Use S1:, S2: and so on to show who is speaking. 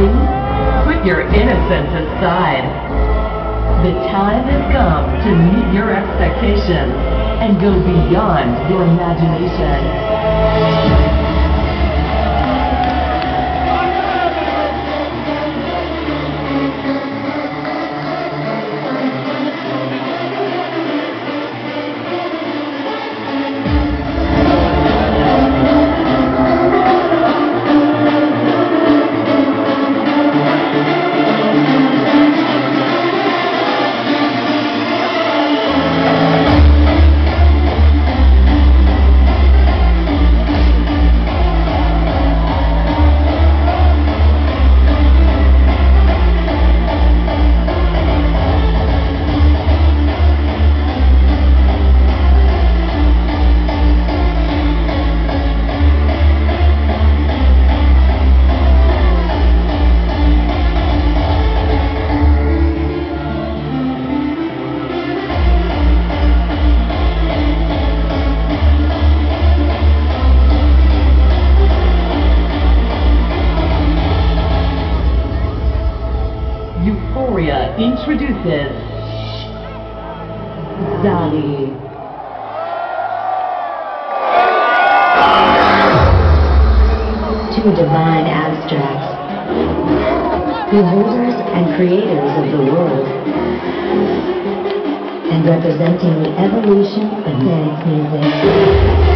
S1: Ready? Put your innocence aside. The time has come to meet your expectations and go beyond your imagination. Euphoria introduces Zali.
S2: Two divine abstracts, beholders and creators of the world, and representing the evolution of dance music.